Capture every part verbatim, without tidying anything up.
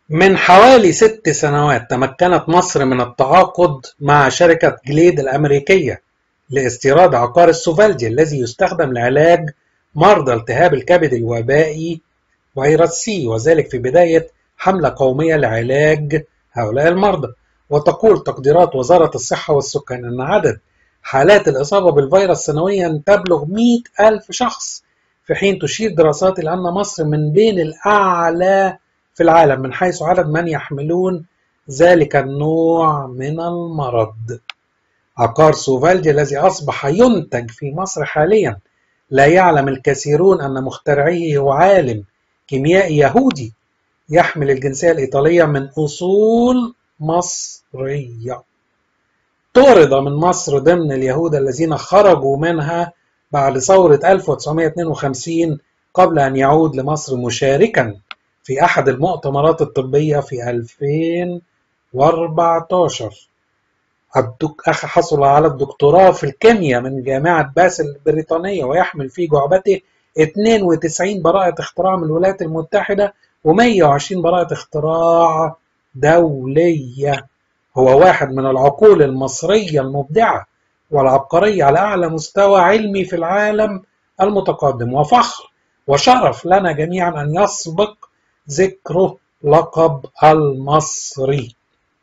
من حوالي ست سنوات تمكنت مصر من التعاقد مع شركة جليد الأمريكية لاستيراد عقار السوفالدي الذي يستخدم لعلاج مرضى التهاب الكبد الوبائي فيروس سي، وذلك في بداية حملة قومية لعلاج هؤلاء المرضى. وتقول تقديرات وزارة الصحة والسكان أن عدد حالات الإصابة بالفيروس سنويا تبلغ مئة ألف شخص، في حين تشير دراسات إلى أن مصر من بين الأعلى في العالم من حيث عدد من يحملون ذلك النوع من المرض. عقار سوفالدي الذي أصبح ينتج في مصر حاليا لا يعلم الكثيرون أن مخترعيه هو عالم كيميائي يهودي يحمل الجنسية الإيطالية من أصول مصرية. طرد من مصر ضمن اليهود الذين خرجوا منها بعد ثورة ألف وتسعمائة واثنين وخمسين قبل أن يعود لمصر مشاركا في أحد المؤتمرات الطبية في ألفين وأربعة عشر. حصل على الدكتوراه في الكيمياء من جامعة باسل البريطانية، ويحمل في جعبته اثنين وتسعين براءة اختراع من الولايات المتحدة ومئة وعشرين براءة اختراع دولية. هو واحد من العقول المصرية المبدعة والعبقرية على أعلى مستوى علمي في العالم المتقدم، وفخر وشرف لنا جميعا أن يسبق ذكره لقب المصري.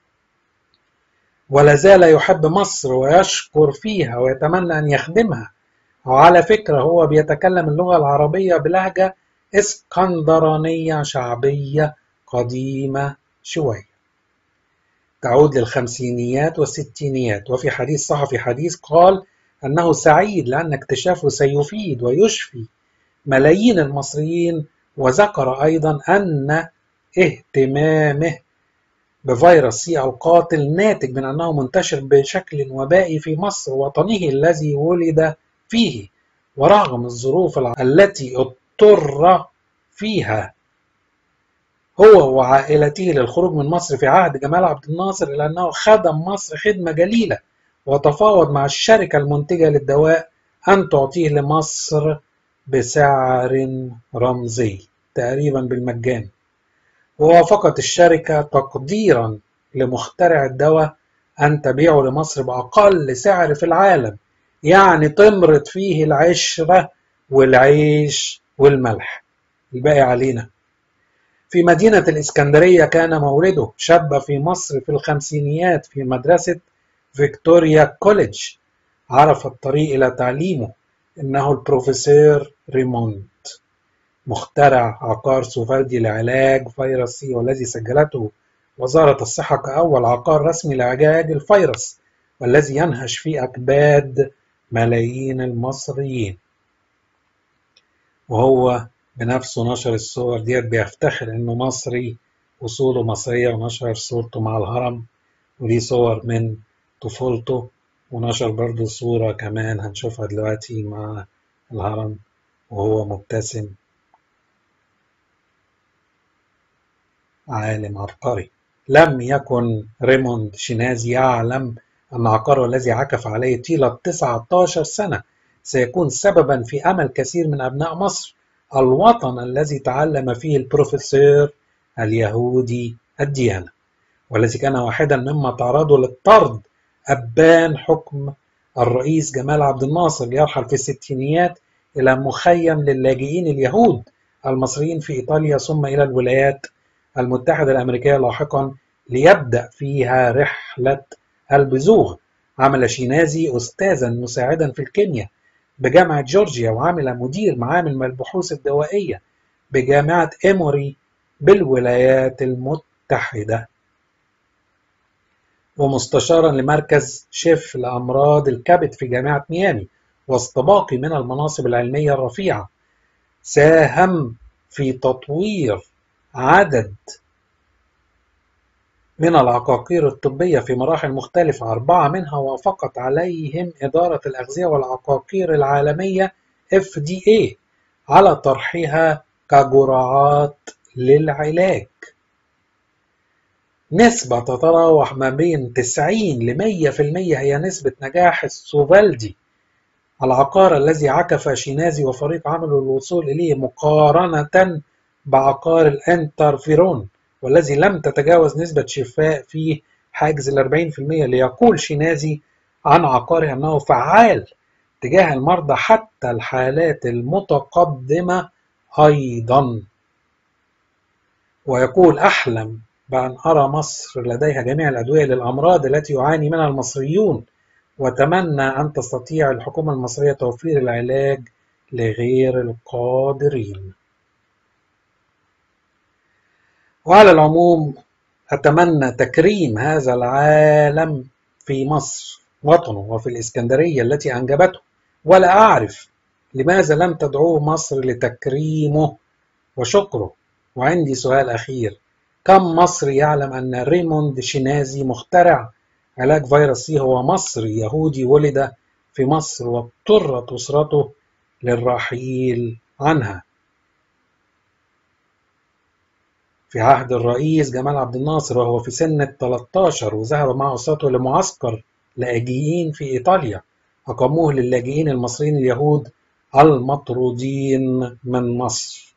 ولا زال يحب مصر ويشكر فيها ويتمنى أن يخدمها. وعلى فكرة هو بيتكلم اللغة العربية بلهجة اسكندرانية شعبية قديمة شوية تعود للخمسينيات والستينيات. وفي حديث صحفي حديث قال أنه سعيد لأن اكتشافه سيفيد ويشفي ملايين المصريين، وذكر أيضا أن اهتمامه بفيروس سي القاتل ناتج من أنه منتشر بشكل وبائي في مصر وطنه الذي ولد فيه، ورغم الظروف التي اضطر فيها هو وعائلته للخروج من مصر في عهد جمال عبد الناصر، إلا أنه خدم مصر خدمة جليلة وتفاوض مع الشركة المنتجة للدواء أن تعطيه لمصر بسعر رمزي تقريبا بالمجان. ووافقت الشركة تقديرا لمخترع الدواء أن تبيعه لمصر بأقل سعر في العالم، يعني تمرض فيه العشرة والعيش والملح، الباقي علينا. في مدينة الإسكندرية كان مولده، شاب في مصر في الخمسينيات في مدرسة فيكتوريا كوليدج، عرف الطريق إلى تعليمه. إنه البروفيسور ريموند، مخترع عقار سوفالدي لعلاج فيروس سي، والذي سجلته وزارة الصحة كأول عقار رسمي لعلاج الفيروس، والذي ينهش في أكباد ملايين المصريين. وهو بنفسه نشر الصور ديت بيفتخر إنه مصري، أصوله مصرية، ونشر صورته مع الهرم، ودي صور من طفولته. ونشر برضو صورة كمان هنشوفها دلوقتي مع الهرم وهو مبتسم. عالم عبقري. لم يكن ريموند شينازي يعلم أن عقاره الذي عكف عليه طيلة تسعة عشر سنة سيكون سببا في أمل كثير من أبناء مصر، الوطن الذي تعلم فيه البروفيسور اليهودي الديانة، والذي كان واحدا مما تعرضوا للطرد أبان حكم الرئيس جمال عبد الناصر ليرحل في الستينيات إلى مخيم للاجئين اليهود المصريين في إيطاليا، ثم إلى الولايات المتحدة الأمريكية لاحقا ليبدأ فيها رحلة البزوغ. عمل شينازي أستاذا مساعدا في الكيمياء بجامعة جورجيا، وعمل مدير معامل البحوث الدوائية بجامعة إيموري بالولايات المتحدة، ومستشارا لمركز شيف لأمراض الكبد في جامعة ميامي، وسط باقي من المناصب العلمية الرفيعة. ساهم في تطوير عدد من العقاقير الطبية في مراحل مختلفة، أربعة منها وافقت عليهم إدارة الأغذية والعقاقير العالمية إف دي إيه على طرحها كجرعات للعلاج. نسبة تتراوح ما بين تسعين لمية في المية هي نسبة نجاح السوفالدي، العقار الذي عكف شينازي وفريق عمله للوصول إليه، مقارنة بعقار الانترفيرون والذي لم تتجاوز نسبة شفاء فيه حاجز ال أربعين بالمئة، ليقول شينازي عن عقاره أنه فعال تجاه المرضى حتى الحالات المتقدمة أيضا. ويقول أحلم بأن أرى مصر لديها جميع الأدوية للأمراض التي يعاني منها المصريون، وأتمنى أن تستطيع الحكومة المصرية توفير العلاج لغير القادرين. وعلى العموم أتمنى تكريم هذا العالم في مصر وطنه وفي الإسكندرية التي أنجبته، ولا أعرف لماذا لم تدعوه مصر لتكريمه وشكره. وعندي سؤال أخير: كم مصري يعلم أن ريموند شينازي مخترع علاج فيروس سي هو مصري يهودي ولد في مصر واضطرت أسرته للرحيل عنها في عهد الرئيس جمال عبد الناصر وهو في سن الثلاثة عشر، وذهب مع أسرته لمعسكر لاجئين في إيطاليا أقاموه للاجئين المصريين اليهود المطرودين من مصر.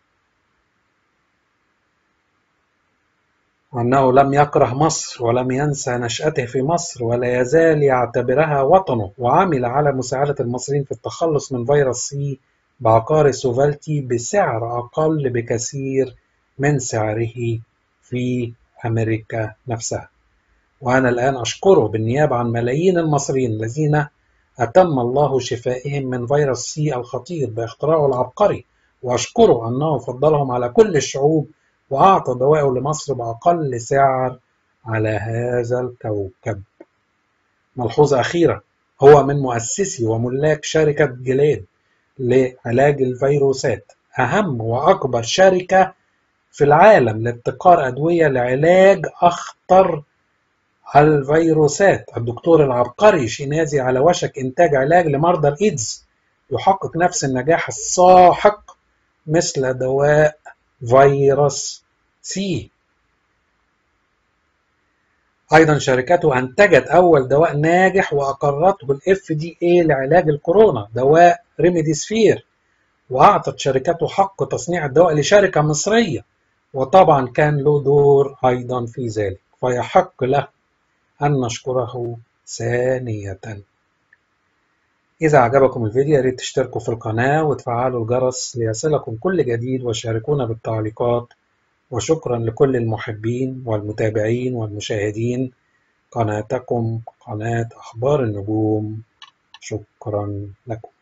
وأنه لم يكره مصر ولم ينسى نشأته في مصر ولا يزال يعتبرها وطنه، وعمل على مساعدة المصريين في التخلص من فيروس سي بعقار سوفالتي بسعر أقل بكثير من سعره في أمريكا نفسها. وأنا الآن أشكره بالنيابة عن ملايين المصريين الذين أتم الله شفائهم من فيروس سي الخطير باختراعه العبقري، وأشكره أنه فضلهم على كل الشعوب وأعطى دوائه لمصر بأقل سعر على هذا الكوكب. ملحوظة أخيرة: هو من مؤسسي وملاك شركة جلاد لعلاج الفيروسات، أهم وأكبر شركة في العالم لابتكار أدوية لعلاج أخطر الفيروسات. الدكتور العبقري شينازي على وشك إنتاج علاج لمرضى الإيدز يحقق نفس النجاح الساحق مثل دواء فيروس سي. أيضا شركته أنتجت أول دواء ناجح وأقرته ال إف دي إيه لعلاج الكورونا، دواء ريميديسفير، وأعطت شركته حق تصنيع الدواء لشركة مصرية، وطبعا كان له دور أيضا في ذلك، فيحق له أن نشكره ثانية. إذا عجبكم الفيديو يا ريت تشتركوا في القناة وتفعلوا الجرس ليصلكم كل جديد، وشاركونا بالتعليقات. وشكرا لكل المحبين والمتابعين والمشاهدين. قناتكم قناة أخبار النجوم، شكرا لكم.